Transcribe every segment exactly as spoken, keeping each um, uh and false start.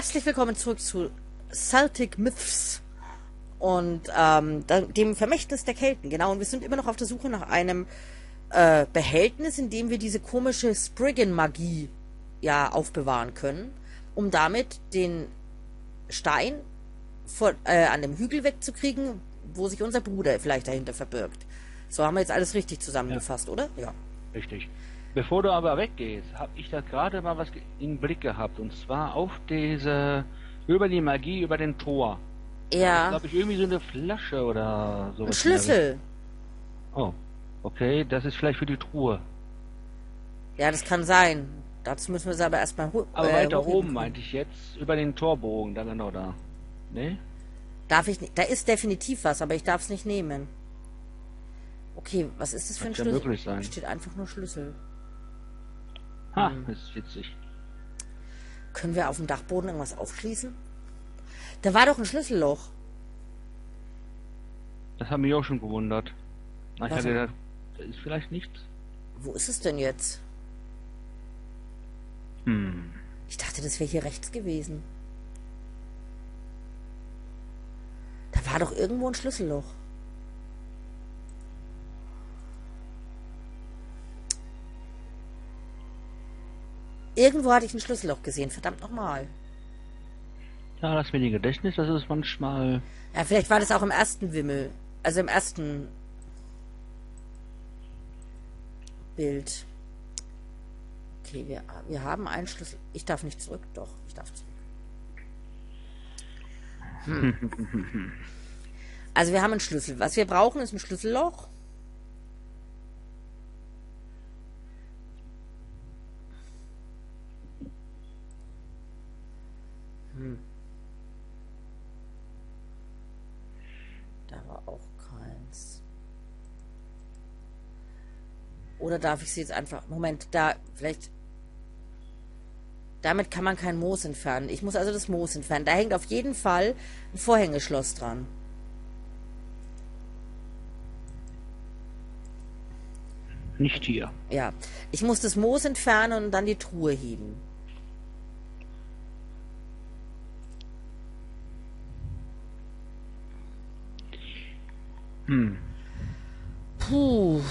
Herzlich willkommen zurück zu Celtic Myths und ähm, dem Vermächtnis der Kelten. Genau, und wir sind immer noch auf der Suche nach einem äh, Behältnis, in dem wir diese komische Spriggan-Magie ja aufbewahren können, um damit den Stein vor, äh, an dem Hügel wegzukriegen, wo sich unser Bruder vielleicht dahinter verbirgt. So haben wir jetzt alles richtig zusammengefasst, ja. Oder? Ja. Richtig. Bevor du aber weggehst, habe ich da gerade mal was im Blick gehabt. Und zwar auf diese, über die Magie, über den Tor. Ja. Glaube ich, irgendwie so eine Flasche oder sowas. Ein Schlüssel. Oh, okay, das ist vielleicht für die Truhe. Ja, das kann sein. Dazu müssen wir es aber erstmal hoch. Aber äh, weiter oben meinte ich jetzt, über den Torbogen, da genau da. Ne? Darf ich nicht. Da ist definitiv was, aber ich darf es nicht nehmen. Okay, was ist das für ein Kann Schlüssel? ja möglich sein. Steht einfach nur Schlüssel. Ha, Hm. das ist witzig. Können wir auf dem Dachboden irgendwas aufschließen? Da war doch ein Schlüsselloch. Das hat mich auch schon gewundert. Na, ich Was? hatte gedacht, da ist vielleicht nichts. Wo ist es denn jetzt? Hm. Ich dachte, das wäre hier rechts gewesen. Da war doch irgendwo ein Schlüsselloch. Irgendwo hatte ich ein Schlüsselloch gesehen, verdammt nochmal. Ja, das mit dem Gedächtnis, das ist manchmal... Ja, vielleicht war das auch im ersten Wimmel. Also im ersten Bild. Okay, wir, wir haben einen Schlüssel. Ich darf nicht zurück. Doch, ich darf zurück. Hm. Also wir haben einen Schlüssel. Was wir brauchen, ist ein Schlüsselloch. Hm. Da war auch keins. Oder darf ich sie jetzt einfach... Moment, da... Vielleicht... Damit kann man kein Moos entfernen. Ich muss also das Moos entfernen. Da hängt auf jeden Fall ein Vorhängeschloss dran. Nicht hier. Ja. Ich muss das Moos entfernen und dann die Truhe heben. Hm. Puh.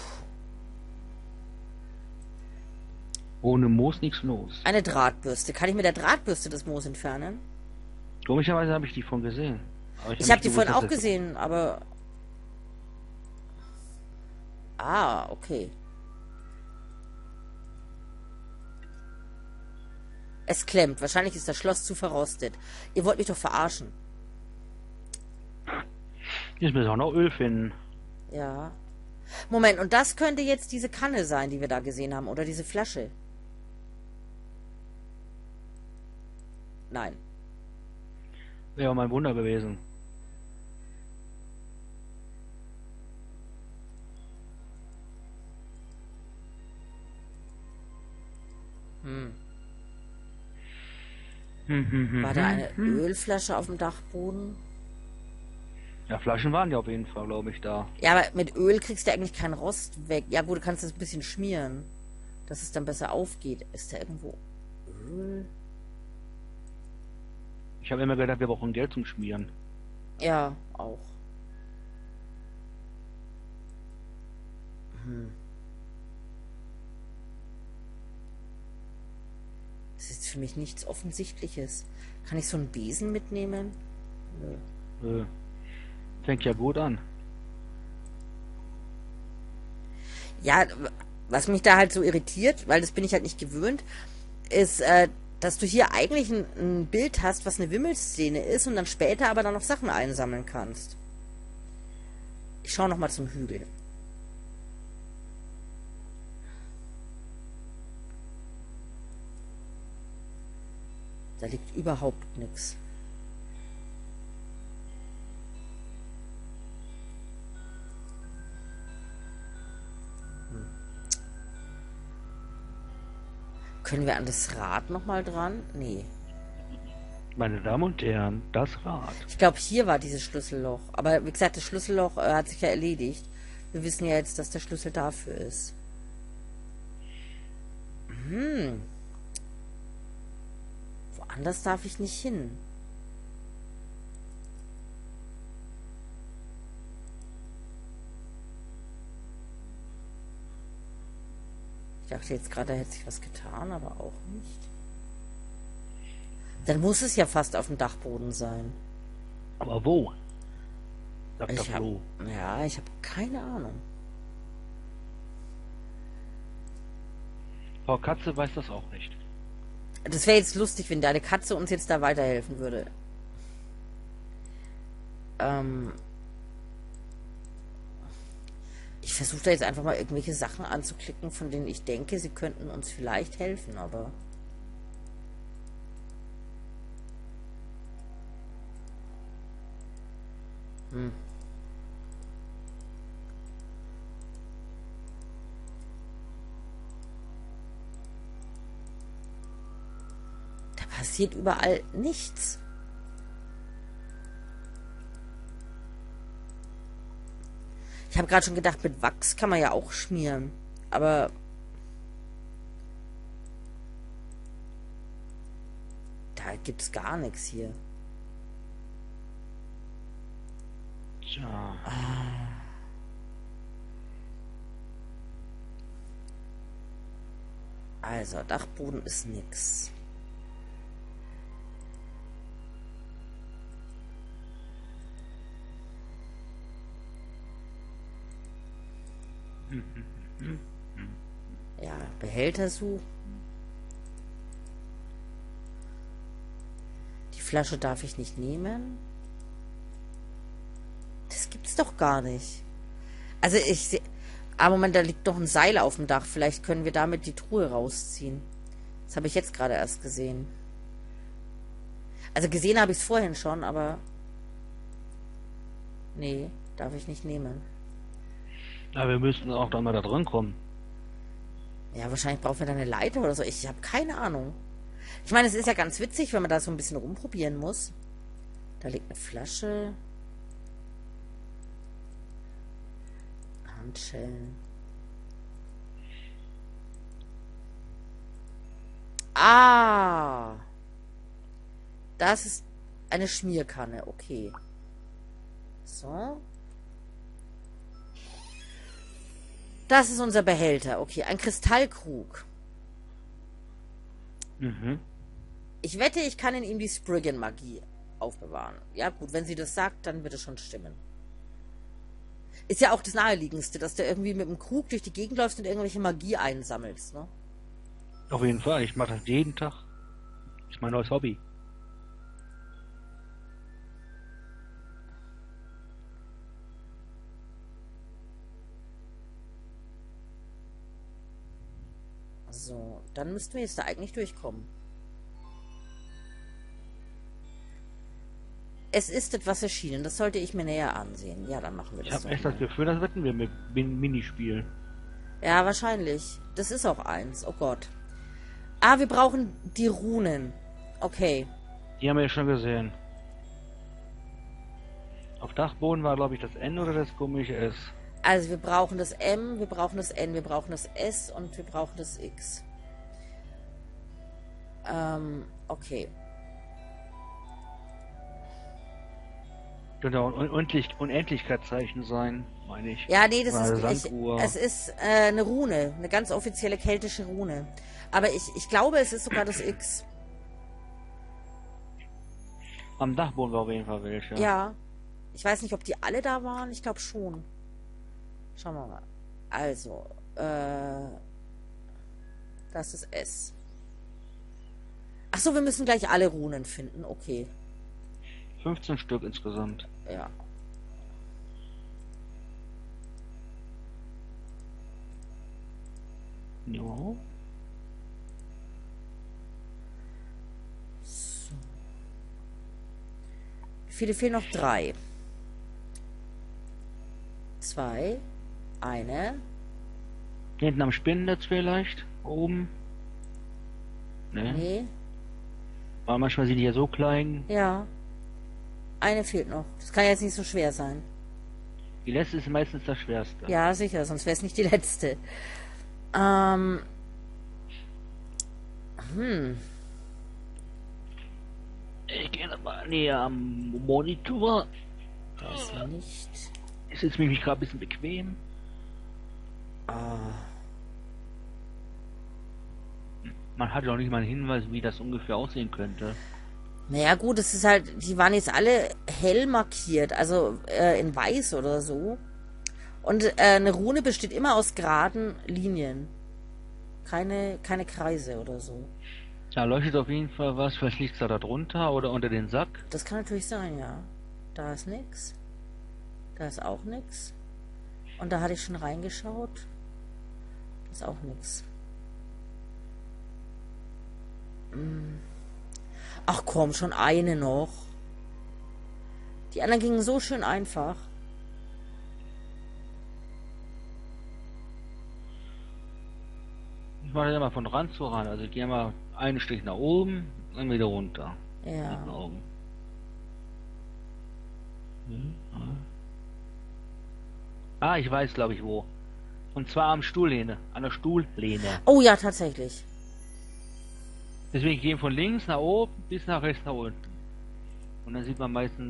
Ohne Moos nichts los. Eine Drahtbürste. Kann ich mit der Drahtbürste das Moos entfernen? Komischerweise habe ich die von gesehen. Aber Ich hab habe die nicht vorhin gewusst, auch dass das- gesehen, aber... Ah, okay. Es klemmt. Wahrscheinlich ist das Schloss zu verrostet. Ihr wollt mich doch verarschen. Jetzt müssen wir auch noch Öl finden. Ja. Moment, und das könnte jetzt diese Kanne sein, die wir da gesehen haben. Oder diese Flasche. Nein. Wäre mal ein Wunder gewesen. Hm. Hm, hm, hm, War da hm, eine hm. Ölflasche auf dem Dachboden? Ja, Flaschen waren ja auf jeden Fall, glaube ich, da. Ja, aber mit Öl kriegst du eigentlich keinen Rost weg. Ja gut, du kannst das ein bisschen schmieren, dass es dann besser aufgeht. Ist da irgendwo Öl? Ich habe immer gedacht, wir brauchen Geld zum Schmieren. Ja, auch. Hm. Das ist für mich nichts Offensichtliches. Kann ich so einen Besen mitnehmen? Nö. Äh, fängt ja gut an. Ja, was mich da halt so irritiert, weil das bin ich halt nicht gewöhnt, ist, äh, dass du hier eigentlich ein, ein Bild hast, was eine Wimmelszene ist und dann später aber dann noch Sachen einsammeln kannst. Ich schaue nochmal zum Hügel. Da liegt überhaupt nichts. Können wir an das Rad nochmal dran? Nee. Meine Damen und Herren, das Rad. Ich glaube, hier war dieses Schlüsselloch. Aber wie gesagt, das Schlüsselloch äh, hat sich ja erledigt. Wir wissen ja jetzt, dass der Schlüssel dafür ist. Hm. Woanders darf ich nicht hin. Ich dachte jetzt gerade, da hätte sich was getan, aber auch nicht. Dann muss es ja fast auf dem Dachboden sein. Aber wo? Sagt Ich der hab, Flo. ja, ich habe keine Ahnung. Frau Katze weiß das auch nicht. Das wäre jetzt lustig, wenn deine Katze uns jetzt da weiterhelfen würde. Ähm ich versuche da jetzt einfach mal irgendwelche Sachen anzuklicken, von denen ich denke, sie könnten uns vielleicht helfen, aber... Hm. Da passiert überall nichts. Ich habe gerade schon gedacht, mit Wachs kann man ja auch schmieren. Aber... da gibt's gar nichts hier. Tja. Also, Dachboden ist nix. Ja, Behälter suchen. Die Flasche darf ich nicht nehmen. Das gibt's doch gar nicht. Also ich sehe... Ah, Moment, da liegt doch ein Seil auf dem Dach. Vielleicht können wir damit die Truhe rausziehen. Das habe ich jetzt gerade erst gesehen. Also gesehen habe ich es vorhin schon, aber... Nee, darf ich nicht nehmen. Na, wir müssten auch dann mal da drin kommen. Ja, wahrscheinlich brauchen wir da eine Leiter oder so. Ich habe keine Ahnung. Ich meine, es ist ja ganz witzig, wenn man da so ein bisschen rumprobieren muss. Da liegt eine Flasche. Handschellen. Ah! Das ist eine Schmierkanne. Okay. So. Das ist unser Behälter. Okay, ein Kristallkrug. Mhm. Ich wette, ich kann in ihm die Spriggan-Magie aufbewahren. Ja gut, wenn sie das sagt, dann wird es schon stimmen. Ist ja auch das Naheliegendste, dass du irgendwie mit dem Krug durch die Gegend läufst und irgendwelche Magie einsammelst, ne? Auf jeden Fall, ich mache das jeden Tag. Ist mein neues Hobby. So, dann müssten wir jetzt da eigentlich durchkommen. Es ist etwas erschienen, das sollte ich mir näher ansehen. Ja, dann machen wir Ich das habe so echt das mal. Gefühl, das wetten wir mit Min Minispiel. Ja, wahrscheinlich. Das ist auch eins. Oh Gott. Ah, wir brauchen die Runen. Okay. Die haben wir ja schon gesehen. Auf Dachboden war, glaube ich, das N oder das komische S. Also wir brauchen das M, wir brauchen das N, wir brauchen das S und wir brauchen das X. Ähm, okay. Könnte auch ein Unendlich Unendlichkeitszeichen sein, meine ich. Ja, nee, das Oder ist eine ich, Sanduhr. es ist äh, eine Rune, eine ganz offizielle keltische Rune. Aber ich, ich glaube, es ist sogar das X. Am Dachboden war auf jeden Fall welche. Ja. Ich weiß nicht, ob die alle da waren. Ich glaube schon. Schauen wir mal. Also, äh, das ist S. Ach so, wir müssen gleich alle Runen finden. Okay. fünfzehn Stück insgesamt. Ja. Ja. So. Wie viele fehlen noch? Drei. Zwei. Eine. Hinten am Spinnennetz vielleicht. Oben. Ne? Nee. Aber manchmal sind die ja so klein. Ja. Eine fehlt noch. Das kann jetzt nicht so schwer sein. Die letzte ist meistens das Schwerste. Ja, sicher, sonst wäre es nicht die letzte. Ähm. Hm. mal näher am Monitor. Das nicht. Ist jetzt nämlich gerade ein bisschen bequem. Ah. Man hat auch nicht mal einen Hinweis, wie das ungefähr aussehen könnte. Naja gut, es ist halt, die waren jetzt alle hell markiert, also äh, in weiß oder so. Und äh, eine Rune besteht immer aus geraden Linien. Keine, keine Kreise oder so. Da leuchtet auf jeden Fall was, vielleicht liegt es da drunter oder unter den Sack. Das kann natürlich sein, ja. Da ist nix. Da ist auch nix. Und da hatte ich schon reingeschaut. Da ist auch nix. Hm. Ach komm, schon eine noch. Die anderen gingen so schön einfach. Ich mache ja mal von Rand zu Rand. Also ich gehe mal einen Strich nach oben, dann wieder runter. Ja. Nach oben. Hm, ah, ich weiß, glaube ich, wo. Und zwar am Stuhllehne. An der Stuhllehne. Oh ja, tatsächlich. Deswegen gehen von links nach oben bis nach rechts nach unten. Und dann sieht man meistens...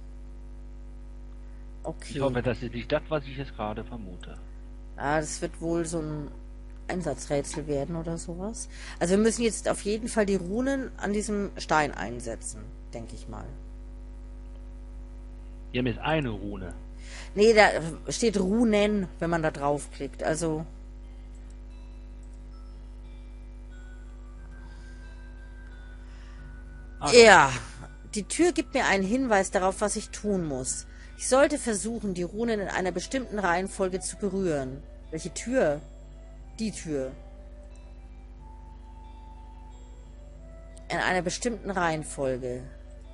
Okay. Ich hoffe, das ist nicht das, was ich jetzt gerade vermute. Ah, das wird wohl so ein Einsatzrätsel werden oder sowas. Also wir müssen jetzt auf jeden Fall die Runen an diesem Stein einsetzen, denke ich mal. Wir haben jetzt eine Rune. Nee, da steht Runen, wenn man da draufklickt. Also... Ah, ja, die Tür gibt mir einen Hinweis darauf, was ich tun muss. Ich sollte versuchen, die Runen in einer bestimmten Reihenfolge zu berühren. Welche Tür? Die Tür. In einer bestimmten Reihenfolge.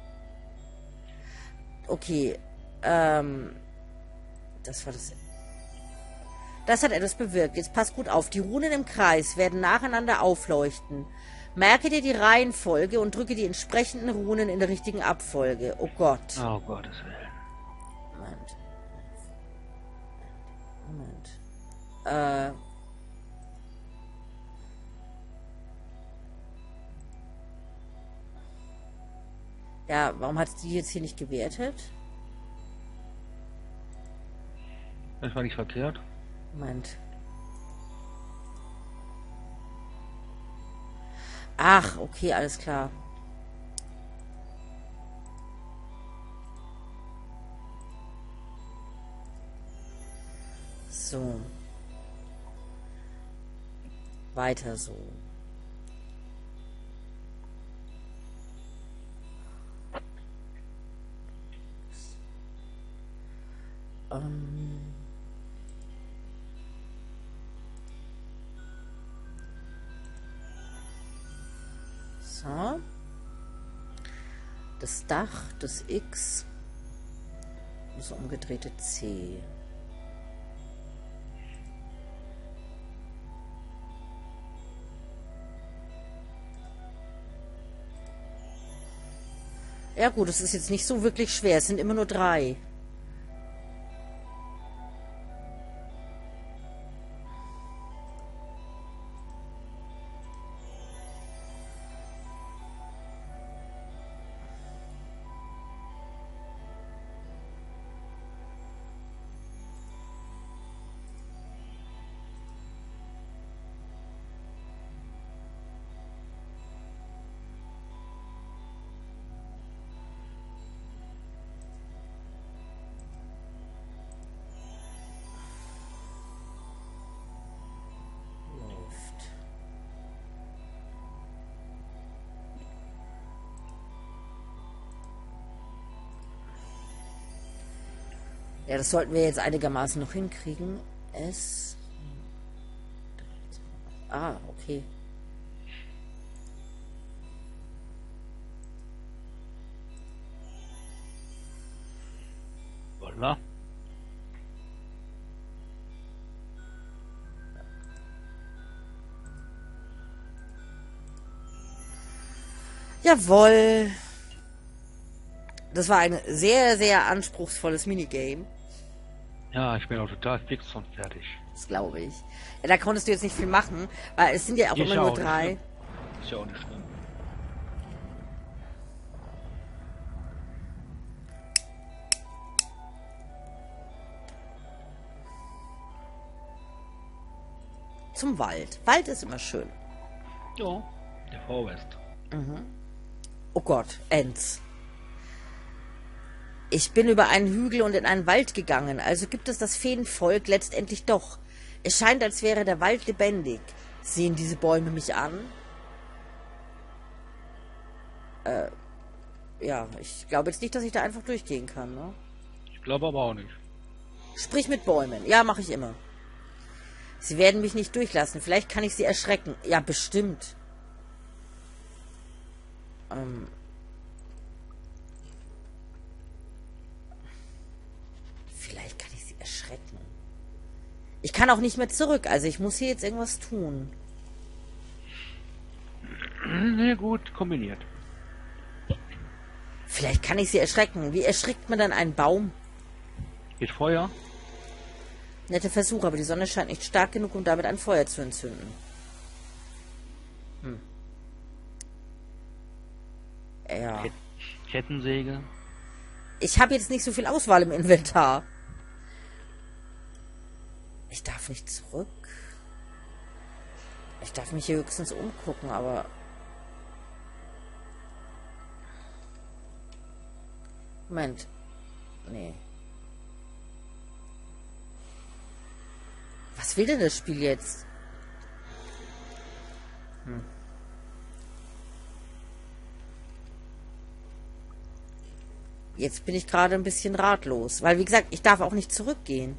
Okay, ähm... das war das... Das hat etwas bewirkt. Jetzt pass gut auf. Die Runen im Kreis werden nacheinander aufleuchten. Merke dir die Reihenfolge und drücke die entsprechenden Runen in der richtigen Abfolge. Oh Gott. Oh Gottes Willen. Moment. Moment. Äh. Ja, warum hat die jetzt hier nicht gewertet? Das war nicht verkehrt. Moment. Ach, okay, alles klar. So. Weiter so. Ähm. So. Das Dach, das X, das umgedrehte C. Ja gut, es ist jetzt nicht so wirklich schwer. Es sind immer nur drei. Ja, das sollten wir jetzt einigermaßen noch hinkriegen. S. Ah, okay. Voilà. Jawohl. Das war ein sehr, sehr anspruchsvolles Minigame. Ja, ich bin auch total fix und fertig. Das glaube ich. Ja, da konntest du jetzt nicht viel machen, weil es sind ja auch Ist immer ja nur auch nicht drei. schlimm. Ist ja auch nicht schlimm. zum Wald. Wald ist immer schön. Ja, der Forest. Mhm. Oh Gott, Ents. Ich bin über einen Hügel und in einen Wald gegangen, also gibt es das Feenvolk letztendlich doch. Es scheint, als wäre der Wald lebendig. Sehen diese Bäume mich an? Äh, ja, ich glaube jetzt nicht, dass ich da einfach durchgehen kann, ne? Ich glaube aber auch nicht. Sprich mit Bäumen. Ja, mache ich immer. Sie werden mich nicht durchlassen. Vielleicht kann ich sie erschrecken. Ja, bestimmt. Ähm... Vielleicht kann ich sie erschrecken. Ich kann auch nicht mehr zurück, also ich muss hier jetzt irgendwas tun. Na gut, kombiniert. Vielleicht kann ich sie erschrecken. Wie erschrickt man dann einen Baum? Geht Feuer? Netter Versuch, aber die Sonne scheint nicht stark genug, um damit ein Feuer zu entzünden. Hm. Ja. Kettensäge? Ich habe jetzt nicht so viel Auswahl im Inventar. Ich darf nicht zurück. Ich darf mich hier höchstens umgucken, aber... Moment. Nee. Was will denn das Spiel jetzt? Hm. Jetzt bin ich gerade ein bisschen ratlos. Weil, wie gesagt, ich darf auch nicht zurückgehen.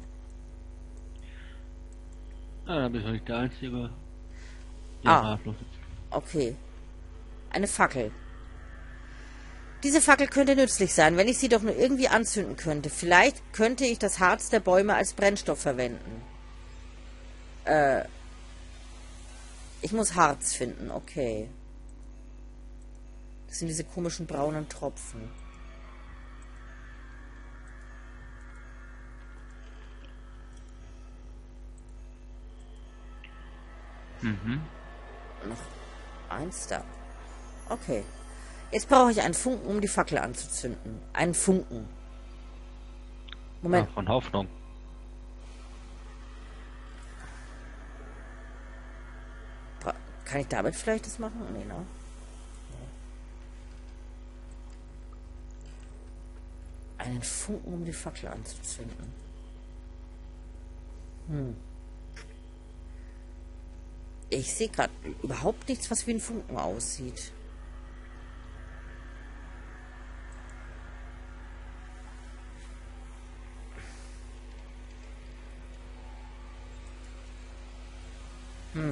Ah, da bist du nicht der Einzige. Ah. Ratlos ist. Okay. Eine Fackel. Diese Fackel könnte nützlich sein, wenn ich sie doch nur irgendwie anzünden könnte. Vielleicht könnte ich das Harz der Bäume als Brennstoff verwenden. Äh. Ich muss Harz finden, okay. Das sind diese komischen braunen Tropfen. Mhm. Noch eins da. Okay. Jetzt brauche ich einen Funken, um die Fackel anzuzünden. Einen Funken. Moment. Ja, von Hoffnung. Bra- Kann ich damit vielleicht das machen? Nee, ne? Einen Funken, um die Fackel anzuzünden. Hm. Ich sehe gerade überhaupt nichts, was wie ein Funken aussieht. Hm.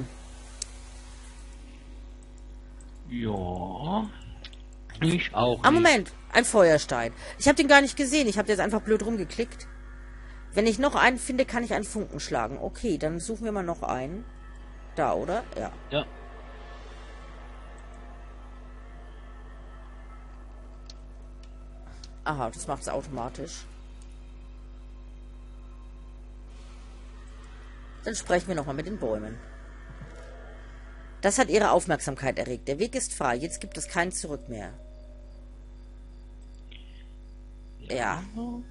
Ja. Ich auch. Ah, nicht. Moment. Ein Feuerstein. Ich habe den gar nicht gesehen. Ich habe jetzt einfach blöd rumgeklickt. Wenn ich noch einen finde, kann ich einen Funken schlagen. Okay, dann suchen wir mal noch einen. Da, oder? Ja. Ja. Aha, das macht es automatisch. Dann sprechen wir nochmal mit den Bäumen. Das hat ihre Aufmerksamkeit erregt. Der Weg ist frei. Jetzt gibt es kein Zurück mehr. Ja.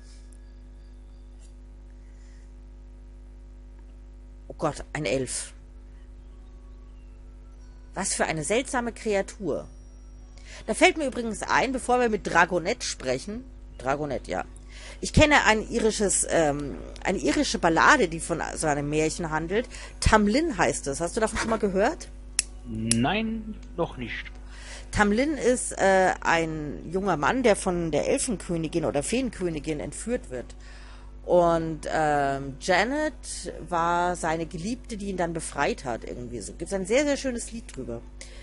Oh Gott, ein Elf. Was für eine seltsame Kreatur. Da fällt mir übrigens ein, bevor wir mit Dragonette sprechen. Dragonette, ja. Ich kenne ein irisches, ähm, eine irische Ballade, die von so einem Märchen handelt. Tamlin heißt es. Hast du davon schon mal gehört? Nein, noch nicht. Tamlin ist äh, ein junger Mann, der von der Elfenkönigin oder Feenkönigin entführt wird. Und ähm, Janet war seine Geliebte, die ihn dann befreit hat, irgendwie so. Gibt es ein sehr, sehr schönes Lied drüber.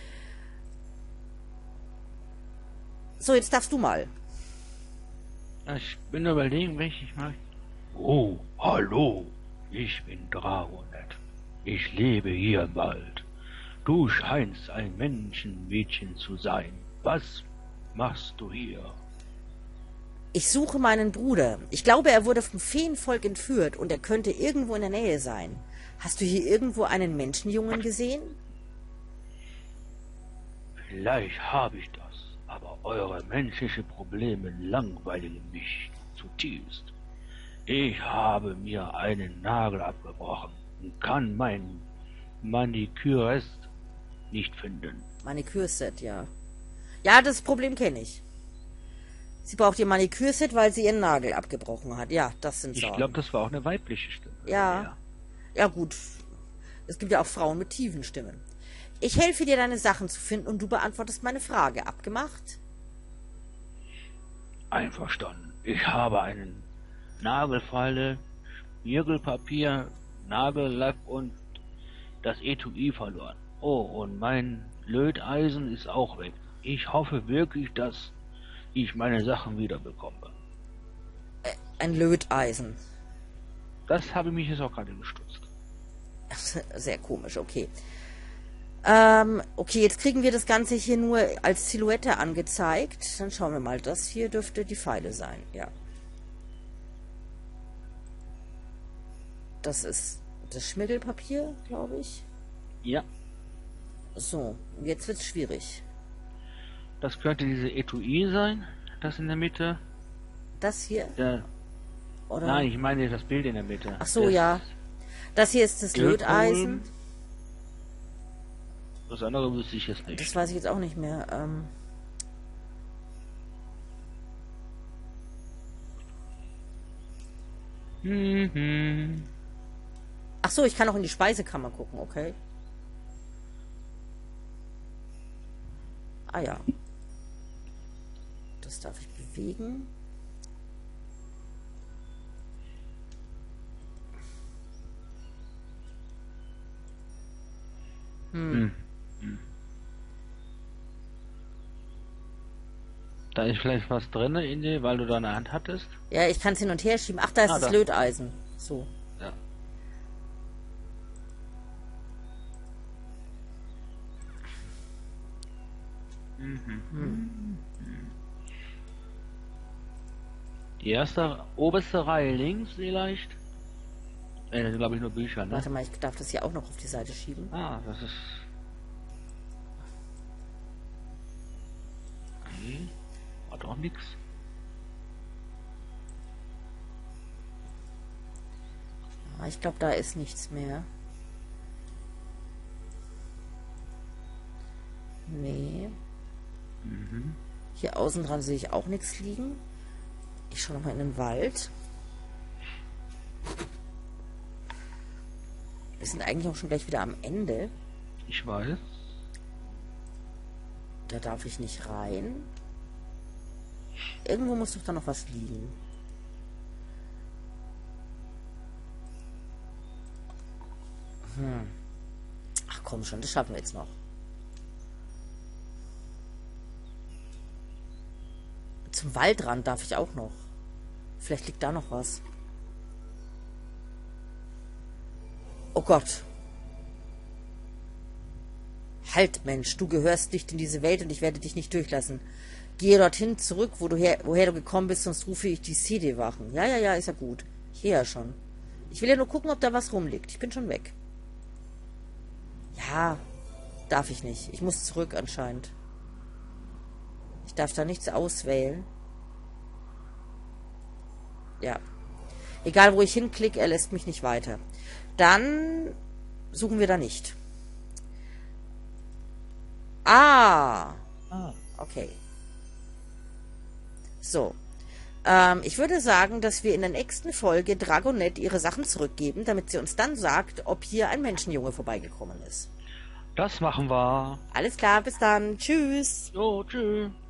So, jetzt darfst du mal. Ich bin überlegen, welche ich mag. Oh, hallo. Ich bin Dragonette. Ich lebe hier im Wald. Du scheinst ein Menschenmädchen zu sein. Was machst du hier? Ich suche meinen Bruder. Ich glaube, er wurde vom Feenvolk entführt und er könnte irgendwo in der Nähe sein. Hast du hier irgendwo einen Menschenjungen gesehen? Vielleicht habe ich das, aber eure menschlichen Probleme langweiligen mich zutiefst. Ich habe mir einen Nagel abgebrochen und kann mein Manikürist nicht finden. Manikürset, ja. Ja, das Problem kenne ich. Sie braucht ihr Manikürset, weil sie ihren Nagel abgebrochen hat. Ja, das sind Ich Sorgen. glaube, das war auch eine weibliche Stimme. Ja. Ja, gut. Es gibt ja auch Frauen mit tiefen Stimmen. Ich helfe dir, deine Sachen zu finden und du beantwortest meine Frage. Abgemacht? Einverstanden. Ich habe einen Nagelfeile, Schmirgelpapier, Nagellack und das Etui verloren. Oh, und mein Löteisen ist auch weg. Ich hoffe wirklich, dass ich meine Sachen wiederbekomme. Ein Löteisen. Das habe mich jetzt auch gerade gestutzt. Sehr komisch, okay. Ähm, okay, jetzt kriegen wir das Ganze hier nur als Silhouette angezeigt. Dann schauen wir mal. Das hier dürfte die Pfeile sein, ja. Das ist das Schmirgelpapier, glaube ich. Ja. So, jetzt wird's schwierig. Das könnte diese Etui sein, das in der Mitte. Das hier? Der, Oder? Nein, ich meine das Bild in der Mitte. Ach so, das ja. Das hier ist das Löteisen. Das andere wüsste ich jetzt nicht. Das weiß ich jetzt auch nicht mehr. Ähm Mhm. Ach so, ich kann auch in die Speisekammer gucken, okay. Ah ja. Das darf ich bewegen. Hm. Hm. Da ist vielleicht was drin in dir, weil du da eine Hand hattest. Ja, ich kann es hin und her schieben. Ach, da ist Ah, das da. Löteisen. So. Ja. Mhm. Hm. Die erste, oberste Reihe links vielleicht. Äh, das sind glaube ich nur Bücher, ne? Warte mal, ich darf das hier auch noch auf die Seite schieben. Ah, das ist... Okay. Hat auch nix. Ah, ich glaube, da ist nichts mehr. Nee. Mhm. Hier außen dran sehe ich auch nichts liegen. Ich schaue noch mal in den Wald. Wir sind eigentlich auch schon gleich wieder am Ende. Ich weiß. Da darf ich nicht rein. Irgendwo muss doch da noch was liegen. Hm. Ach komm schon, das schaffen wir jetzt noch. Zum Waldrand darf ich auch noch. Vielleicht liegt da noch was. Oh Gott. Halt, Mensch, du gehörst nicht in diese Welt und ich werde dich nicht durchlassen. Gehe dorthin zurück, wo du her, woher du gekommen bist, sonst rufe ich die C D-Wachen. Ja, ja, ja, ist ja gut. Ich gehe ja schon. Ich will ja nur gucken, ob da was rumliegt. Ich bin schon weg. Ja, darf ich nicht. Ich muss zurück anscheinend. Ich darf da nichts auswählen. Ja. Egal, wo ich hinklicke, er lässt mich nicht weiter. Dann suchen wir da nicht. Ah. Ah. Okay. So. Ähm, ich würde sagen, dass wir in der nächsten Folge Dragonette ihre Sachen zurückgeben, damit sie uns dann sagt, ob hier ein Menschenjunge vorbeigekommen ist. Das machen wir. Alles klar, bis dann. Tschüss. Jo, tschüss.